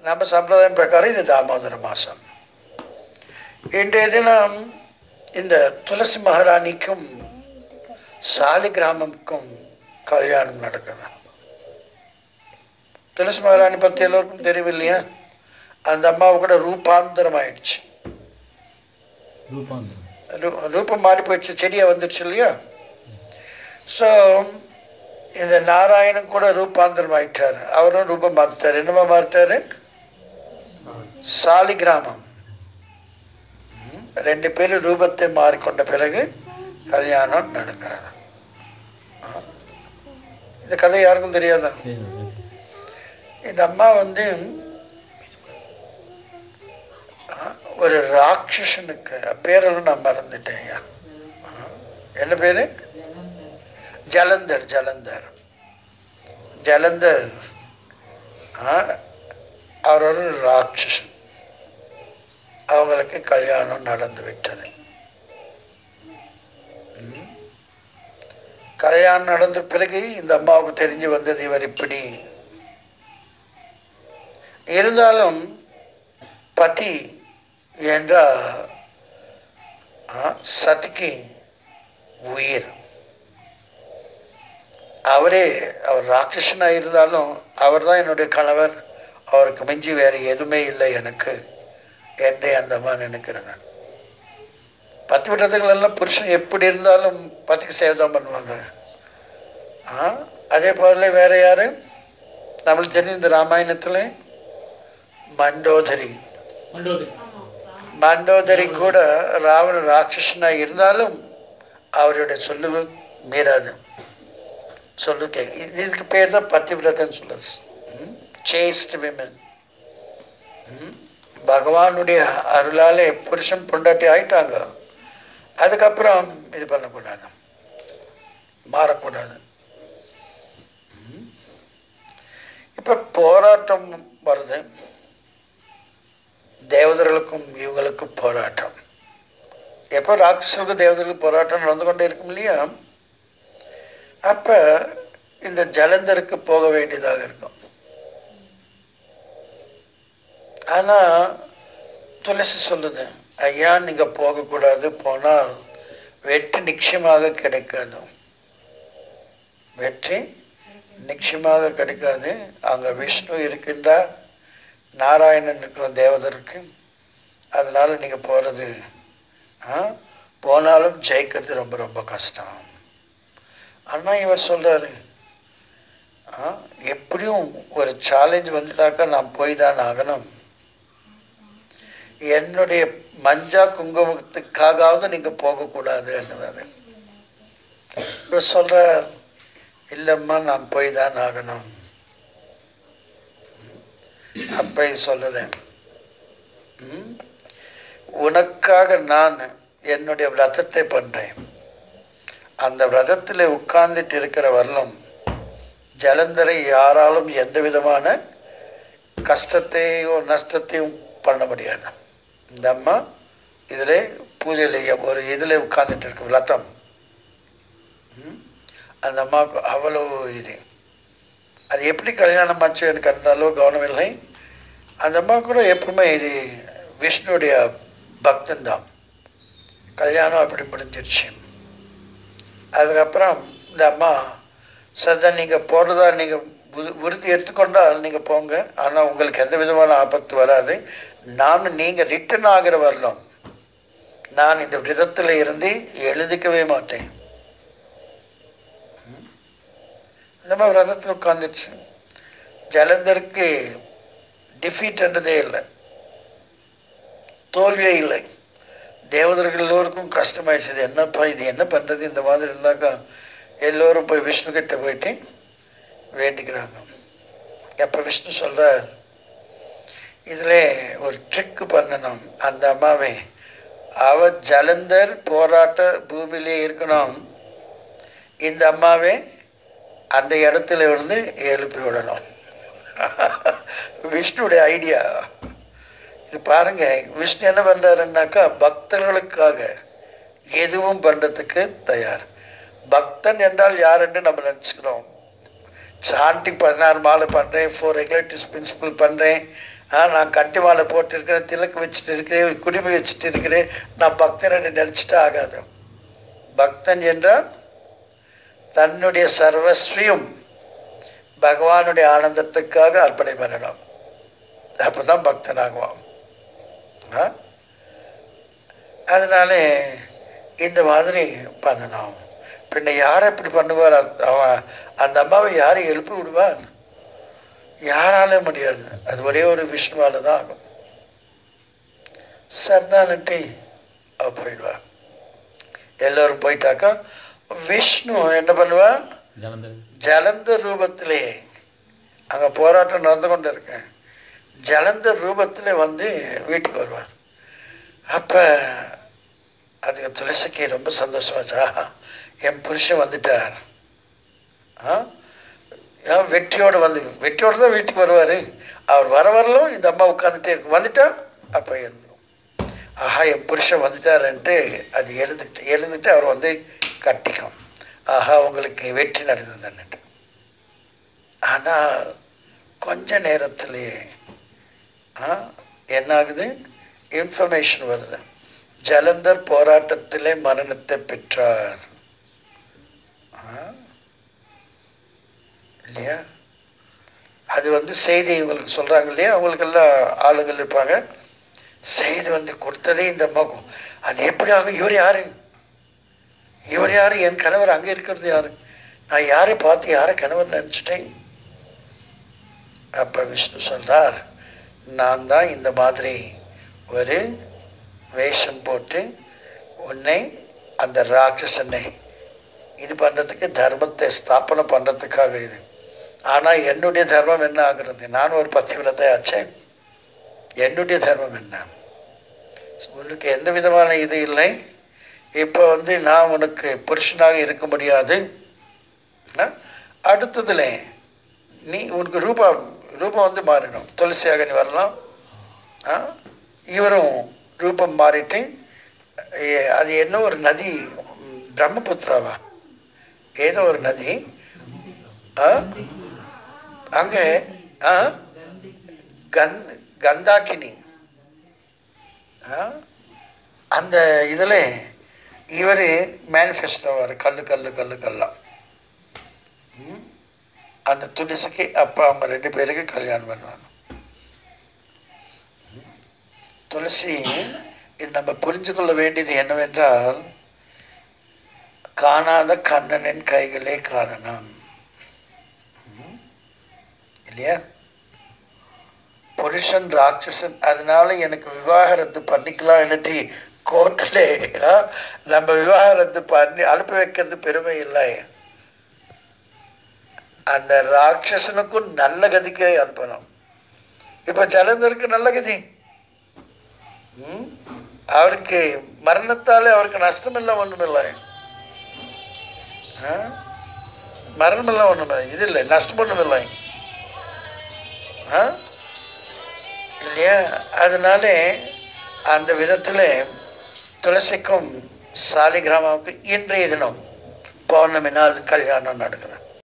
நம்ம சம்பிரதாயம் பிரகாரம் இது தாமோதர மாதம். இன்றைய தினம் இந்த துளசி மகாராணிக்கும் சாலிகிராமம்க்கும் கல்யாணம் நடக்குது. துளசி மகாராணி பற்றி எல்லோருக்கும் தெரியவில்லையா? அந்த அம்மாவு கூட ரூபாந்தரம் ஆயிடுச்சு. ரூபம் மாறி போயிடுச்சு, செடியாக வந்துடுச்சு இல்லையா? ஸோ இந்த நாராயணன் கூட ரூபாந்தரம் ஆயிட்டார். அவரும் ரூபம் மாற்றிட்டார். என்னமா மாறிட்டாரு? சாலிகிராமம். 2 பேரும் ரூபத்தை மாறிக்கொண்ட பிறகு கல்யாணம் நடக்கிறது. இந்த கதை யாருக்கும் தெரியாதா? இந்த அம்மா வந்து ஒரு ராட்சசனுக்கு பேரெல்லாம் நான் மறந்துட்டேன். என்ன பேரு? ஜலந்தர். ஜலந்தர் ஜலந்தர் அவர் ஒரு ராட்சசன். அவங்களுக்கு கல்யாணம் நடந்து விட்டது. கல்யாணம் நடந்த பிறகு இந்த அம்மாவுக்கு தெரிஞ்சு வந்தது இவர் இப்படி இருந்தாலும் பதி என்ற சதிக்கு உயிர். அவர் ராட்சசனாக இருந்தாலும் அவர் தான் என்னுடைய கணவர், அவருக்கு மிஞ்சி வேறு எதுவுமே இல்லை எனக்கு என்றே அந்த அம்மா நினைக்கிறாங்க. பத்து விடத்துகள் எல்லாம் புருஷன் எப்படி இருந்தாலும் பத்திக்கு சேவதான் பண்ணுவாங்க. அதே போல வேற யாரு நம்மளுக்கு தெரியும் இந்த ராமாயணத்துல மண்டோதரி. மண்டோதரி கூட ராவண ராட்சசனா இருந்தாலும் அவருடைய சொல்லு மீறாது, சொல்லு கேட்க. இதுக்கு பேர் தான் பத்திவிரதன்னு சொல்லுது. Chaste women. பகவானுடைய அருளாலே புருஷன் பொண்டாட்டி ஆயிட்டாங்க. அதுக்கப்புறம் இது பண்ணக்கூடாது, மாறக்கூடாது. இப்ப போராட்டம் வருது. தேவதர்களுக்கும் இவங்களுக்கும் போராட்டம். எப்போ ராட்சசர்களுக்கும் தேவதர்களுக்கும் போராட்டம் நடந்து கொண்டே இருக்கும் இல்லையா? அப்ப இந்த ஜலந்தருக்கு போக வேண்டியதாக இருக்கும். ஆனா துளசி சொல்லுது, ஐயா நீங்க போகக்கூடாது, போனால் வெற்றி நிச்சயமாக கிடைக்காது. வெற்றி நிச்சயமாக கிடைக்காது. அங்க விஷ்ணு இருக்கின்றார், நாராயணன் இருக்கிற தேவதற்கு. அதனால நீங்க போறது போனாலும் ஜெயிக்கிறது ரொம்ப ரொம்ப கஷ்டம். ஆனா இவர் சொல்றாரு, எப்படியும் ஒரு சேலஞ்ச் வந்துட்டாக்கா நான் போய் தான் ஆகணும். என்னுடைய மஞ்சா குங்குமத்துக்காகவது நீங்க போகக்கூடாது என்றாரு. இவர் சொல்றார், இல்லம்மா நான் போய் தான் ஆகணும். அப்ப சொல்லுறேன், உனக்காக நான் என்னுடைய விரதத்தை பண்றேன். அந்த விரதத்தில் உட்கார்ந்துட்டு இருக்கிற வரலும் ஜலந்தரை யாராலும் எந்த விதமான கஷ்டத்தையோ நஷ்டத்தையும் பண்ண முடியாது. இந்த அம்மா இதுல பூஜையில ஒரு இதுல உட்கார்ந்துட்டு இருக்க விரதம், அந்த அம்மாவுக்கு அவ்வளவு இது. அது எப்படி கல்யாணம் ஆச்சு எனக்கு அந்த அளவு கவனம் இல்லை. அந்த அம்மா கூட எப்பவுமே இது விஷ்ணுடைய பக்தன் தான். கல்யாணம் அப்படி முடிஞ்சிருச்சு. அதுக்கப்புறம் இந்த அம்மா சரிதான், நீங்க போறதா நீங்க உறுதி எடுத்துக்கொண்டால் நீங்க போங்க, ஆனா உங்களுக்கு எந்த விதமான ஆபத்து வராது. நானும் நீங்க ரிட்டர்ன் ஆகிற வரலாம், நான் இந்த விதத்துல இருந்து எழுதிக்கவே மாட்டேன். இந்த மாதிரி விரதத்தில் உட்காந்துச்சு. ஜலந்தருக்கு டிஃபீட் என்றதே இல்லை, தோல்வியே இல்லை. தேவதர்கள் எல்லோருக்கும் கஷ்டமாயிடுச்சு. என்னப்பா இது என்ன பண்றது? இந்த மாதிரி இருந்தாக்கா எல்லோரும் போய் விஷ்ணு கிட்ட போயிட்டு வேண்டிக்கிறாங்க. எப்ப விஷ்ணு சொல்றார், இதுல ஒரு ட்ரிக் பண்ணணும். அந்த அம்மாவை அவ ஜலந்தர் போராட்ட பூமியிலே இருக்கணும், இந்த அம்மாவே அந்த இடத்துல இருந்து எழுப்பி விடணும். விஷ்ணுடைய ஐடியா இது பாருங்க. விஷ்ணு என்ன பண்றாருன்னாக்கா பக்தர்களுக்காக எதுவும் பண்றதுக்கு தயார். பக்தன் என்றால் யார் என்று நம்ம நினைச்சுக்கிறோம். சாண்டிக்கு 16 மாலை பண்ணுறேன், 4 ரெகுலேட்டிவ்ஸ் பிரின்சிபல் பண்ணுறேன், நான் கட்டி மாலை போட்டிருக்கிறேன், திலக்கு வச்சுட்டு இருக்கிறேன், குடிமை வச்சுட்டு இருக்கிறேன், நான் பக்தன் நினச்சிட்டு ஆகாது. பக்தன் என்றால் தன்னுடைய சர்வஸ்வியும் பகவானுடைய ஆனந்தத்துக்காக அர்ப்பணை பண்ணணும். அப்போ தான் பக்தன் ஆகுவான். அதனால இந்த மாதிரி பண்ணணும். பின்ன யாரை இப்படி பண்ணுவார்? அவன் அந்த அம்மாவை யாரை எழுப்பி விடுவார்? யாராலே முடியாது. அது ஒரே ஒரு விஷ்ணுவால தான் ஆகும். சர்தானட்டி அவ போயிடுவார். எல்லோரும் போயிட்டாக்கா விஷ்ணு என்ன பண்ணுவா? ஜலந்தர் ரூபத்திலே, அங்கே போராட்டம் நடந்து கொண்டு இருக்கேன், ஜலந்தர் ரூபத்தில் வந்து வீட்டுக்கு வருவார். அப்போ அதுக்கு துளசிக்கு ரொம்ப சந்தோஷமாச்சா, என் புருஷன் வந்துட்டார். வெற்றியோடு தான் வீட்டுக்கு வருவார். அவர் வரலும் இந்த அம்மா உட்காந்துட்டே இருக்கும். வந்துட்டா அப்போ எழுந்துடும். ஆஹா, என் புருஷன் வந்துட்டாருன்ட்டு அது எழுந்துட்டு அவர் வந்து கட்டிக்கும். ஆஹா, உங்களுக்கு வெற்றி நடந்ததுன்னுட்டு. ஆனால் கொஞ்ச நேரத்திலேயே என்ன ஆகுது? இன்ஃபர்மேஷன் வருது. ஜலந்தர் போராட்டத்திலே மரணத்தை பெற்றார் இல்லையா? அது வந்து செய்தி இவங்களுக்கு சொல்கிறாங்க இல்லையா? அவங்களுக்கெல்லாம் ஆளுங்கள் இருப்பாங்க. செய்தி வந்து கொடுத்ததே இந்த அம்மாக்கும். அது எப்படி ஆகும்? இவர் யாரு? என் கணவர் அங்கே இருக்கிறது யாரு? நான் யாரை பார்த்து யாரை கணவர் நினச்சிட்டேன். அப்போ விஷ்ணு சொல்றார், நான் தான் இந்த மாதிரி ஒரு வேஷம் போட்டு உன்னை அந்த ராட்சசனை இது பண்ணுறதுக்கு, தர்மத்தை ஸ்தாபனை பண்ணுறதுக்காக இது. ஆனால் என்னுடைய தர்மம் என்ன ஆகுறது? நான் ஒரு பத்திவிரதை ஆச்சேன். என்னுடைய தர்மம் என்ன? உனக்கு எந்த விதமான இது இல்லை. இப்போ வந்து நான் உனக்கு புருஷனாக இருக்க முடியாது. அடுத்ததுல நீ உனக்கு ரூபம் வந்து மாறிடும். துளசியாக நீ வரலாம். இவரும் ரூபம் மாறிட்டு, அது என்ன ஒரு நதி, பிரம்மபுத்திராவா ஏதோ ஒரு நதி, அங்கே கந்தாக்கினி, அந்த இதில் இவர் மேனிஃபெஸ்ட் ஆவார். கல்லா அந்த துளசிக்கு அப்பா அம்மா 2 பேருக்கு கல்யாணம் பண்ணுவாங்க. துளசி நம்ம புரிஞ்சு கொள்ள வேண்டியது என்னவென்றால், காணாத கண்ணனின் கைகளே காரணம் இல்லையா? புருஷன் ராட்சசன், அதனால எனக்கு விவாகரத்து பண்ணிக்கலாம் என்னட்டி கோர்ட்டில் நம்ம விவாகரத்து பண்ணி அனுப்பி வைக்கிறது பெருமை இல்லை. அந்த ராட்சசனுக்கும் நல்ல கதிக்கு அனுப்பணும். இப்ப ஜலந்தருக்கு நல்ல கதி. அவருக்கு மரணத்தாலே அவருக்கு நஷ்டம் இல்லை, ஒண்ணுமில்லை. மரணம் இல்லை, ஒண்ணுமில்லை. இது இல்லை, நஷ்டம் ஒண்ணுமில்லை இல்லையா? அதனால அந்த விதத்தில் துளசிக்கும் சாலிகிராமாவுக்கு இன்றைய தினம் பௌர்ணமி நாள் கல்யாணம் நடக்குது.